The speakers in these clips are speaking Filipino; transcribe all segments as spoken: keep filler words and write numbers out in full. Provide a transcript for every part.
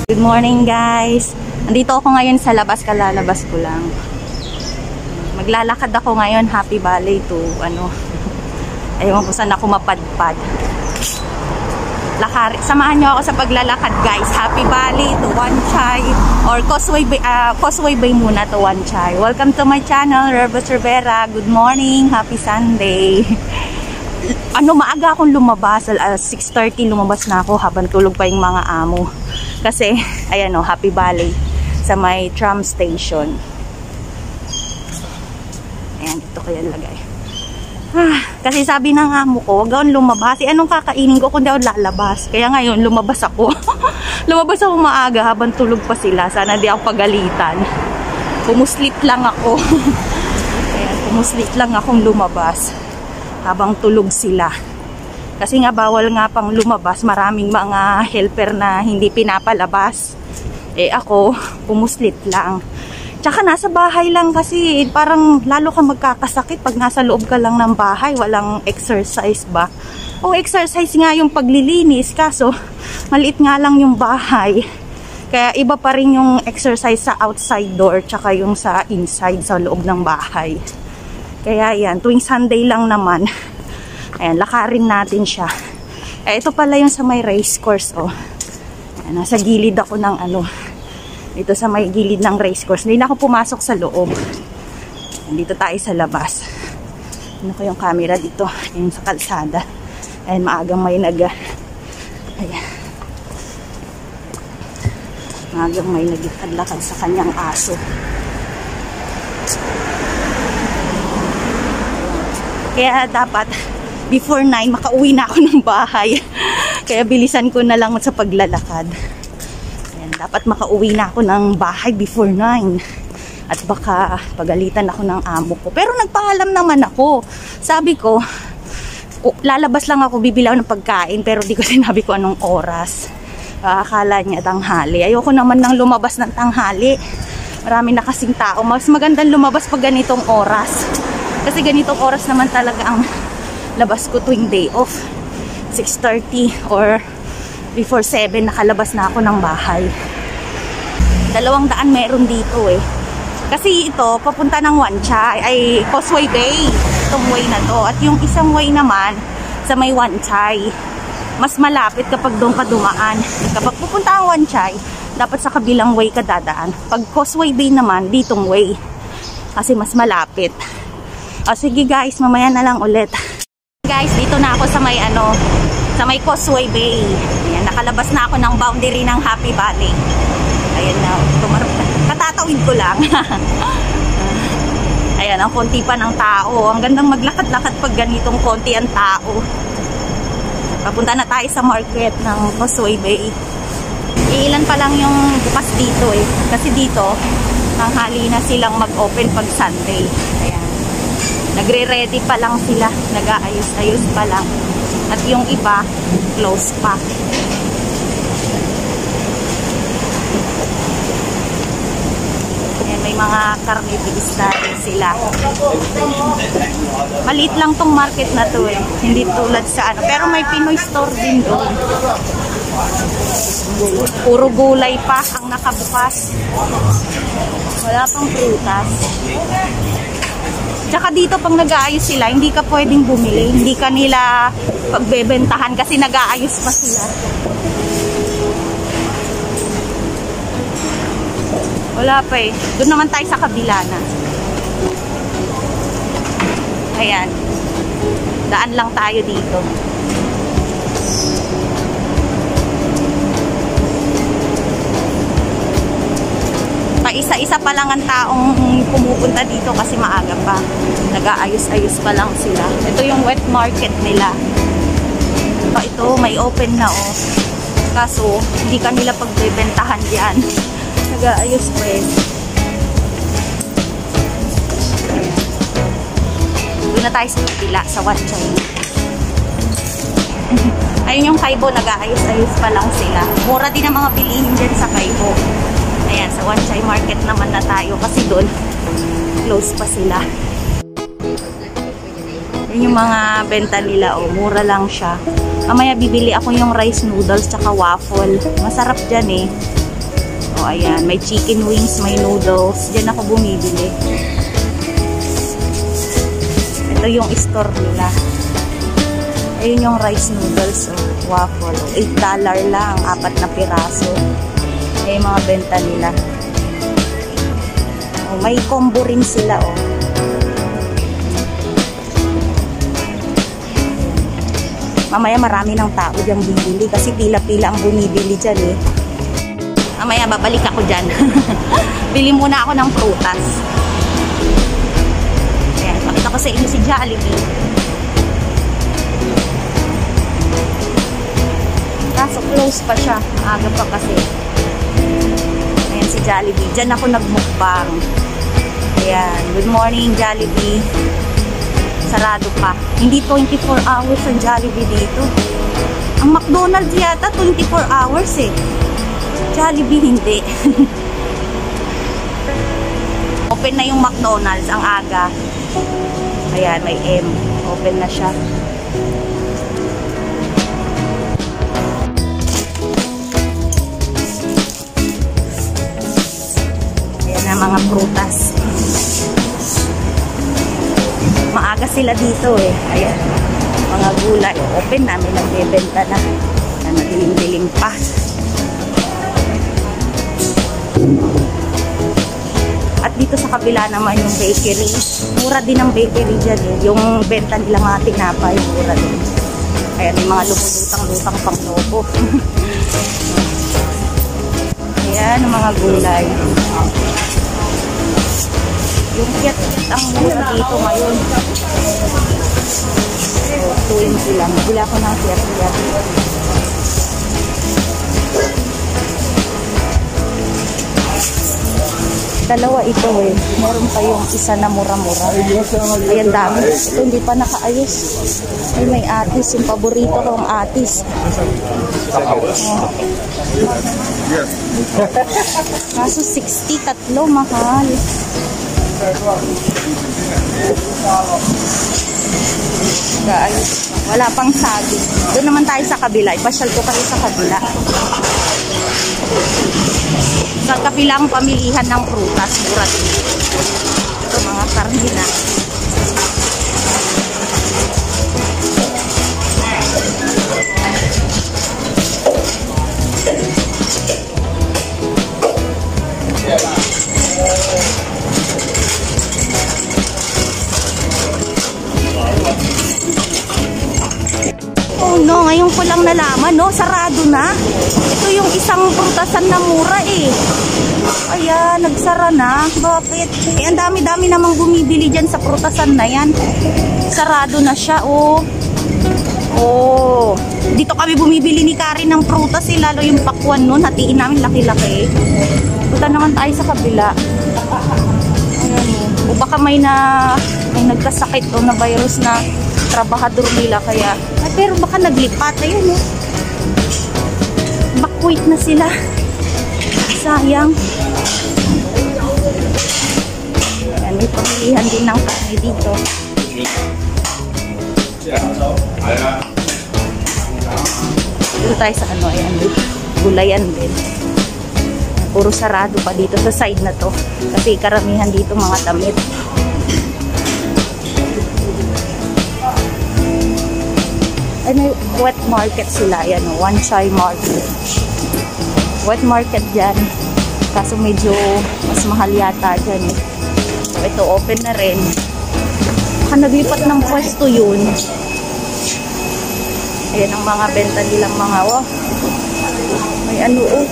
Good morning guys. Andito ako ngayon sa labas, kalalabas ko lang. Maglalakad ako ngayon, Happy Valley to ano. Ayun kung saan ako mapadpad. Lakari, samahan niyo ako sa paglalakad guys. Happy Valley to Wan Chai or Causeway Bay, uh, Causeway Bay muna to Wan Chai. Welcome to my channel, Relvis Rivera. Good morning, happy Sunday. Ano, maaga akong lumabas, uh, six thirty lumabas na ako habang tulog pa yung mga amo. Kasi, ayan o, Happy Valley sa may tram station. Ayan, dito kaya lagay. Ah, kasi sabi ng amo ko, wag akong lumabas. Eh, anong kakainin ko kung di ako lalabas? Kaya ngayon, lumabas ako. Lumabas ako maaga habang tulog pa sila. Sana di ako pagalitan. Pumuslit lang ako. Ayan, pumuslit lang akong lumabas habang tulog sila. Kasi nga bawal nga pang lumabas, maraming mga helper na hindi pinapalabas. Eh ako, pumuslit lang. Tsaka nasa bahay lang kasi parang lalo ka magkakasakit pag nasa loob ka lang ng bahay, walang exercise ba? O exercise nga yung paglilinis, kaso maliit nga lang yung bahay. Kaya iba pa rin yung exercise sa outside door tsaka yung sa inside sa loob ng bahay. Kaya yan, tuwing Sunday lang naman. Ayan, lakarin natin siya. Eh, ito pala yung sa may race course, oh. Ayan, nasa gilid ako ng ano. Dito sa may gilid ng race course. Hindi na ako pumasok sa loob. Dito tayo sa labas. Ano ko yung camera dito? Ayan, sa kalsada. Ayan, maagang may nag... Ayan. Maagang may nagikad-lakad sa kanyang aso. Kaya dapat... before nine, makauwi na ako ng bahay. Kaya bilisan ko na lang sa paglalakad. Ayan, dapat makauwi na ako ng bahay before nine. At baka pagalitan ako ng amo ko. Pero nagpaalam naman ako. Sabi ko, oh, lalabas lang ako, bibili ako ng pagkain. Pero di ko sinabi ko anong oras. Akala niya tanghali. Ayoko naman nang lumabas ng tanghali. Marami na kasing tao. Mas magandang lumabas pag ganitong oras. Kasi ganitong oras naman talaga ang labas ko tuwing day off. Six thirty or before seven nakalabas na ako ng bahay. Dalawang daan meron dito eh. Kasi ito papunta ng Wan Chai ay Causeway Bay, itong way na to. At yung isang way naman sa may Wan Chai, mas malapit kapag doon ka dumaan. Kapag pupunta ang Wan Chai, dapat sa kabilang way ka dadaan. Pag Causeway Bay naman, ditong way, kasi mas malapit. O sige guys, mamaya na lang ulit. Guys, dito na ako sa may ano, sa may Causeway Bay. Ayan, nakalabas na ako ng boundary ng Happy Valley. Ayan na, tumarap na. Katatawid ko lang. Ayan, ang konti pa ng tao. Ang gandang maglakad-lakad pag ganitong konti ang tao. Papunta na tayo sa market ng Causeway Bay. Iilan pa lang yung bukas dito eh. Kasi dito, tanghali na silang mag-open pag Sunday. Ayan. Nagre-ready pa lang sila, nag-aayos-ayos pa lang. At yung iba, close pa. Ayan, may mga karnibista rin sila. Maliit lang tong market na to eh. Hindi tulad sa ano. Pero may Pinoy store din doon. Puro gulay pa ang nakabukas. Wala pang prutas. Tsaka dito pag nag-aayos sila, hindi ka pwedeng bumili. Hindi ka nila pagbebentahan kasi nag-aayos pa sila. Wala pa eh. Doon naman tayo sa kabila na. Ayan. Daan lang tayo dito. Isa-isa pa lang ang taong pumupunta dito kasi maaga pa. Nag-aayos-ayos pa lang sila. Ito yung wet market nila. Ito, may open na oh. Kaso, hindi kanila pagbebentahan yan. Nag-aayos pa eh. Doon na tayo sa kabila, sa Wan Chai. Ayun yung Kaibo, nag-aayos-ayos pa lang sila. Mura din ang mga bilihin dyan sa Kaibo. Ayan, sa Wan Chai market naman na tayo kasi doon close pa sila. Yun yung mga benta nila, oh, mura lang siya. Mamaya bibili ako yung rice noodles tsaka waffle. Masarap dyan eh. O, ayan. May chicken wings, may noodles. Diyan ako bumibili. Ito yung store nila. Ayun yung rice noodles. O, waffle. eight dollars lang. Apat na piraso. Ay mga benta nila. O, may combo rin sila. O. Mamaya marami ng tao diyang bibili kasi pila-pila ang bumibili dyan eh. Mamaya babalik ako dyan. Bili muna ako ng prutas. Ayan, pakita ko sa inyo si Jollibee. Kaso close pa siya. Aga pa kasi. Ayan si Jollibee. Dyan ako nagmukbang. Ayan. Good morning Jollibee. Sarado pa. Hindi twenty-four hours ang Jollibee dito. Ang McDonald's yata twenty-four hours eh. Jollibee hindi. Open na yung McDonald's ang aga. Ayan, may M. Open na siya. Ayan na mga prutas. Maaga sila dito eh. Ayan. Mga gulay. Open na. May nagbebenta na. Ayan, madilim-dilim pa. At dito sa kabila naman yung bakery. Mura din ang bakery dyan eh. Yung benta nila mga tinapay. Mura din. Ayan, may mga lumulutang-lutang pang lobo. Ayan, ang mga gulay. Yung kit-kit ang mura dito ngayon. So, twenty lang. Bila ko ng kit-kit. Dalawa ito eh. Meron pa yung isa na mura-mura. Ayan, dami. Ito hindi pa nakaayos. Ay, may atis. Yung paborito ko ang atis. Oh. Kaso sixty, tatlo, mahal. Guys, wala pang saging. Doon naman tayo sa kabila. Ipasyal ko kayo sa kabila. Sa kabilang pamilihan ng prutas, mura din. Ito mga karne na. Oh no, ngayon ko lang nalaman, no? Sarado na. Ito yung isang prutasan na mura eh. Ayan, nagsara na. Bakit? Eh, ang dami-dami namang bumibili dyan sa prutasan na yan. Sarado na siya, oh. Oh. Dito kami bumibili ni Karen ng prutas eh. Lalo yung pakwan nun. Hatiin namin laki-laki. Punta naman tayo sa kabila. Ayan, oh. O baka may na may nagkasakit o na virus na trabahador nila kaya. Ay, pero baka naglipat. Ayun, oh. Bakwit na sila. Sayang. Ayan, may pamilihan din ng karne dito. Dito tayo sa ano, ayan, gulayan din. Puro sarado pa dito sa side na to. Kasi karamihan dito mga damit. Ay, may wet market sila. Ayan, Wan Chai market. Wet market dyan. Kaso medyo mas mahal yata dyan eh. So, ito open na rin. Baka naglipat ng pwesto yun. Ayan ang mga benta nilang mga oh. May ano oh.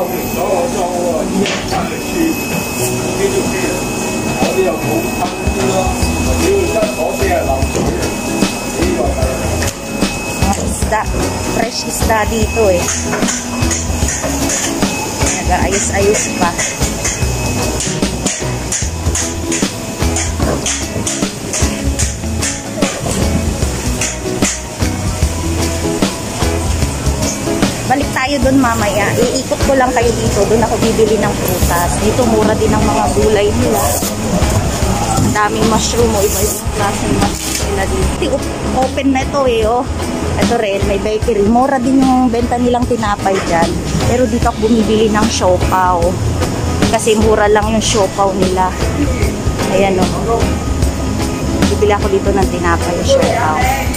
Mga isda. Fresh isda dito eh. Nag-aayos-ayos pa. Balik tayo doon mamaya. Iikot ko lang kayo dito. Doon ako bibili ng prutas. Dito mura din ang mga gulay nila. Ang daming mushroom o iba yung klaseng mushroom nila dito. Open na ito eh oh. Ito rin, may bakery. Mura din yung benta nilang tinapay dyan. Pero dito ako bumibili ng siopaw. Kasi mura lang yung siopaw nila. Ayan o. Bibili ako dito ng tinapay, siopaw.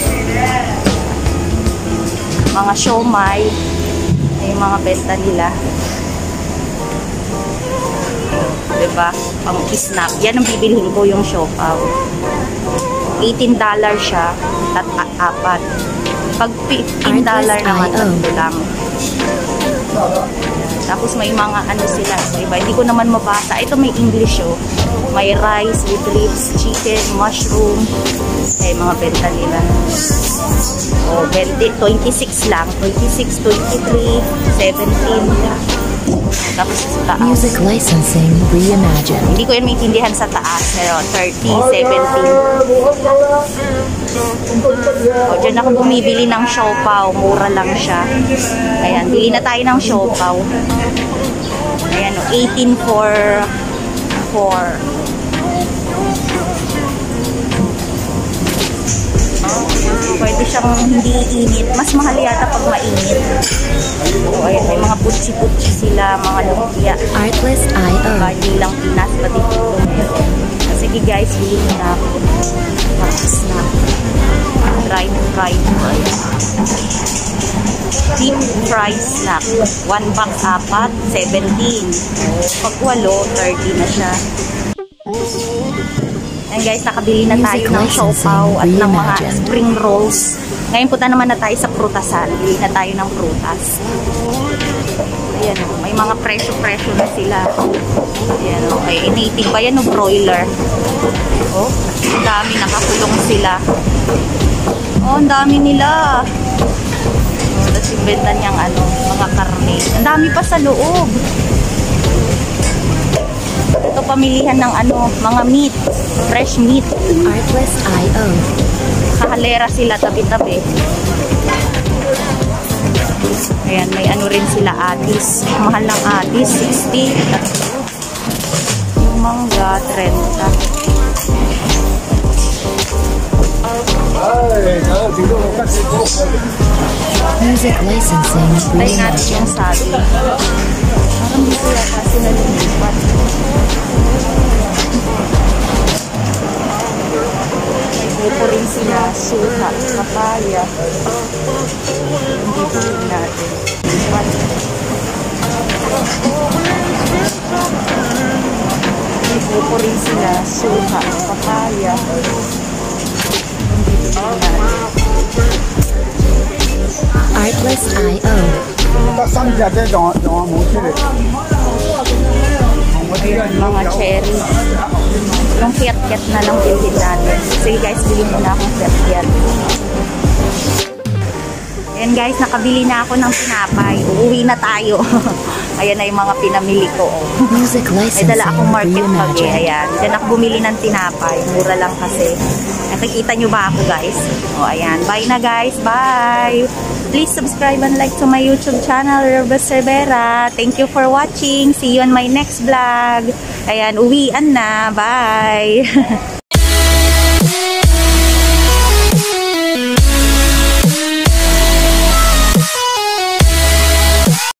Mga siomay. Yung mga benta nila. Diba? Pang snack. Yan ang bibilhin ko, yung siopaw. eighteen dollars siya. At apat. Pag fifteen dollars naman, tatlo lang. Tapos may mga ano sila. So, iba. Hindi ko naman mabasa. Ito may English oh. May rice with ribs, chicken, mushroom. Ay, mga benta nila. Oh, twenty, twenty-six lang. twenty-six, twenty-three, seventeen. Tapos sa taas. Music licensing reimagined. Hindi ko yan maintindihan sa taas. Pero thirty, seventeen. O, dyan ako bumibili ng siopaw. Mura lang siya. Ayan, bili na tayo ng siopaw. Ayan, eighteen for four. Pwede siyang hindi init. Mas mahal yata pag mainit. O, ayan, may mga putsi-putsi sila, mga lumpia. Artlist I O. Hindi lang Pinas, pati dito. Sige guys, bilhin na ako. Tapos na. Fried, fried. Deep fried snack. One box, apat, seventeen. Pag walo, thirty na siya. Ayan guys, nakabili na tayo ng siopaw at ng mga spring rolls. Ngayon punta naman na tayo sa prutasan. Bili na tayo ng prutas. Ayan o, may mga presyo-presyo na sila. Ayan o, may native ba yan o broiler? O, ang dami, nakakulong sila. O, ang dami nila. O, tapos yung benta niyang ano, mga karne. Ang dami pa sa loob. Ito pamilihan ng ano, mga meat. Fresh meat. Artlist I O. Kahalera sila, tabi-tabi. Ayan, may ano rin sila, atis. Mahal ng atis, sixty. Yung mangga, thirty. Music licensing Tayo natin yung sabi. Parang dito yata sila lumipat. May buko rin sila, suha, papaya. Dito rin natin. May buko rin sila, suha, papaya. Artlist I O. Mga cherry. Yung kiat-kiat na lang bilhin natin. Sige guys, bilhin mo na akong kiat-kiat. Ayan guys, nakabili na ako ng tinapay. Uuwi na tayo. Ayan na yung mga pinamili ko. Music licensing. May dala akong market bag eh. Ayan. Diyan ako bumili ng tinapay. Mura lang kasi. Nakikita nyo ba ako guys? O ayan. Bye na guys. Bye! Please subscribe and like to my YouTube channel, Relvis Rivera. Thank you for watching. See you on my next vlog. Ayan, uwian na. Bye!